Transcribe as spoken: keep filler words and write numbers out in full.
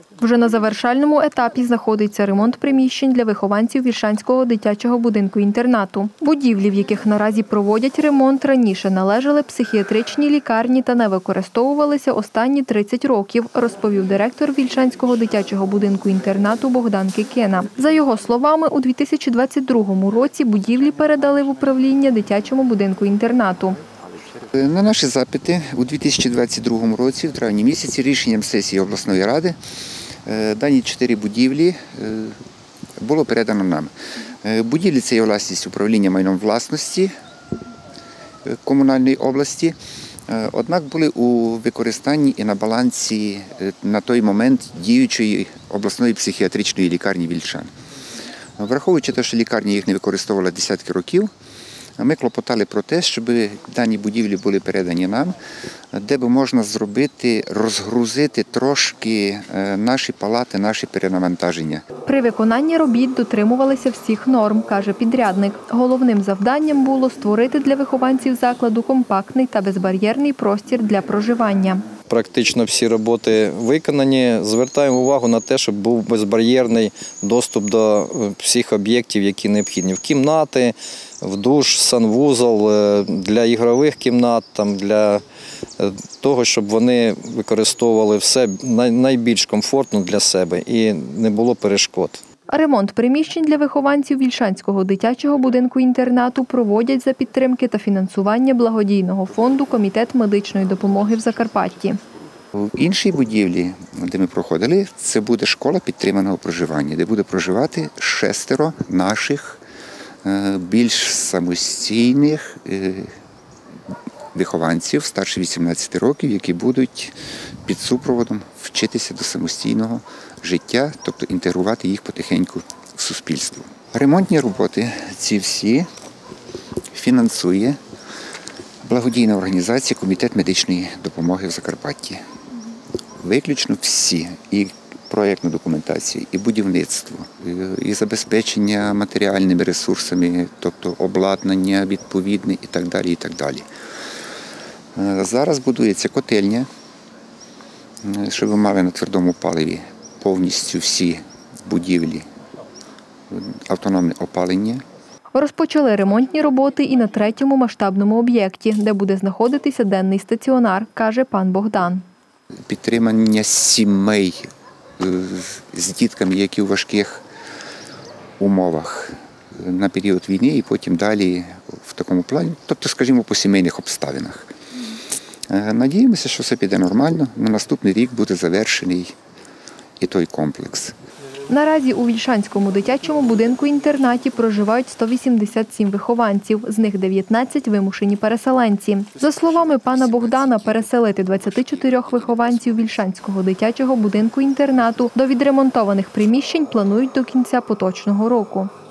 Вже на завершальному етапі знаходиться ремонт приміщень для вихованців Вільшанського дитячого будинку-інтернату. Будівлі, в яких наразі проводять ремонт, раніше належали психіатричній лікарні та не використовувалися останні тридцять років, розповів директор Вільшанського дитячого будинку-інтернату Богдан Кикина. За його словами, у дві тисячі двадцять другому році будівлі передали в управління дитячому будинку-інтернату. На наші запити у дві тисячі двадцять другому році, в травні місяці, рішенням сесії обласної ради, дані чотири будівлі було передано нам. Будівлі – це є власність управління майном власності комунальної області, однак були у використанні і на балансі на той момент діючої обласної психіатричної лікарні Вільшан. Враховуючи те, що лікарня їх не використовувала десятки років, ми клопотали про те, щоб дані будівлі були передані нам, де б можна зробити, розгрузити трошки наші палати, наші перенавантаження. При виконанні робіт дотримувалися всіх норм, каже підрядник. Головним завданням було створити для вихованців закладу компактний та безбар'єрний простір для проживання. Практично всі роботи виконані. Звертаємо увагу на те, щоб був безбар'єрний доступ до всіх об'єктів, які необхідні. В кімнати, в душ, санвузол, для ігрових кімнат, там, для того, щоб вони використовували все найбільш комфортно для себе і не було перешкод. Ремонт приміщень для вихованців Вільшанського дитячого будинку-інтернату проводять за підтримки та фінансування благодійного фонду «Комітет медичної допомоги в Закарпатті». В іншій будівлі, де ми проходили, це буде школа підтриманого проживання, де буде проживати шестеро наших більш самостійних вихованців старше вісімнадцяти років, які будуть під супроводом вчитися до самостійного життя, тобто інтегрувати їх потихеньку в суспільство. Ремонтні роботи ці всі фінансує благодійна організація «Комітет медичної допомоги в Закарпатті». Виключно всі, і проєктну документацію, і будівництво, і забезпечення матеріальними ресурсами, тобто обладнання відповідне і так далі, і так далі. Зараз будується котельня, щоб ви мали на твердому паливі повністю всі будівлі, автономне опалення. Розпочали ремонтні роботи і на третьому масштабному об'єкті, де буде знаходитися денний стаціонар, каже пан Богдан. Підтримання сімей з дітками, які у важких умовах на період війни і потім далі в такому плані, тобто, скажімо, по сімейних обставинах. Надіємося, що все піде нормально, на наступний рік буде завершений і той комплекс. Наразі у Вільшанському дитячому будинку-інтернаті проживають сто вісімдесят сім вихованців, з них дев'ятнадцять – вимушені переселенці. За словами пана Богдана, переселити двадцять чотири вихованців Вільшанського дитячого будинку-інтернату до відремонтованих приміщень планують до кінця поточного року.